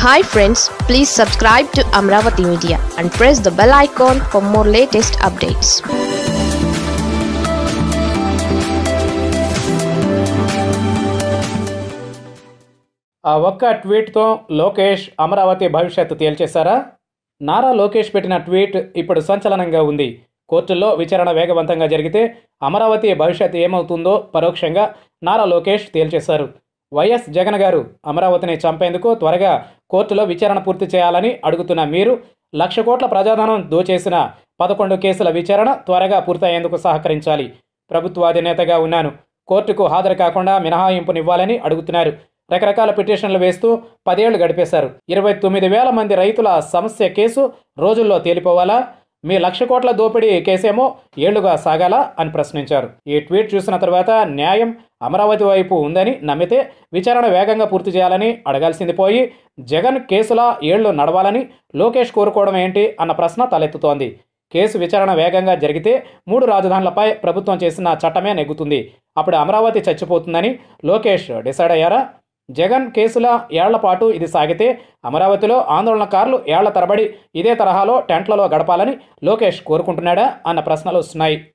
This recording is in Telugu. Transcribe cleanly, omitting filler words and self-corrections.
Hi friends, please subscribe to Amravati Media and press the bell icon for more latest updates. ఆ ఒక్క ట్వీట్తో లోకేష్ అమరావతి భవిష్యత్తు తేల్చేశారా? నారా లోకేష్ పెట్టిన ట్వీట్ ఇప్పుడు సంచలనంగా ఉంది. కోర్టుల్లో విచారణ వేగవంతంగా జరిగితే అమరావతి భవిష్యత్తు ఏమవుతుందో పరోక్షంగా నారా లోకేష్ తేల్చేశారు. వైఎస్ జగన్ గారు అమరావతిని చంపేందుకు త్వరగా కోర్టులో విచారణ పూర్తి చేయాలని అడుగుతున్న మీరు 1,00,000 కోట్ల ప్రజాధనం దోచేసిన 11 కేసుల విచారణ త్వరగా పూర్తయ్యేందుకు సహకరించాలి. ప్రభుత్వ అధినేతగా ఉన్నాను, కోర్టుకు హాజరు కాకుండా మినహాయింపునివ్వాలని అడుగుతున్నారు. రకరకాల పిటిషన్లు వేస్తూ 10 ఏళ్లు గడిపేశారు. 29,000 మంది రైతుల సమస్య కేసు రోజుల్లో తేలిపోవాలా? మీ 1,00,000 కోట్ల దోపిడీ కేసేమో ఏళ్లుగా సాగాలా అని ప్రశ్నించారు. ఈ ట్వీట్ చూసిన తర్వాత న్యాయం అమరావతి వైపు ఉందని నమ్మితే విచారణ వేగంగా పూర్తి చేయాలని అడగాల్సింది పోయి జగన్ కేసులా ఏళ్లు నడవాలని లోకేష్ కోరుకోవడం ఏంటి అన్న ప్రశ్న తలెత్తుతోంది. కేసు విచారణ వేగంగా జరిగితే 3 రాజధానులపై ప్రభుత్వం చేసిన చట్టమే నెగ్గుతుంది. అప్పుడు అమరావతి చచ్చిపోతుందని లోకేష్ డిసైడ్ అయ్యారా? జగన్ కేసుల ఏళ్ల పాటు ఇది సాగితే అమరావతిలో ఆందోళనకారులు ఏళ్ల తరబడి ఇదే తరహాలో టెంట్లలో గడపాలని లోకేష్ కోరుకుంటున్నాడా అన్న ప్రశ్నలు వస్తున్నాయి.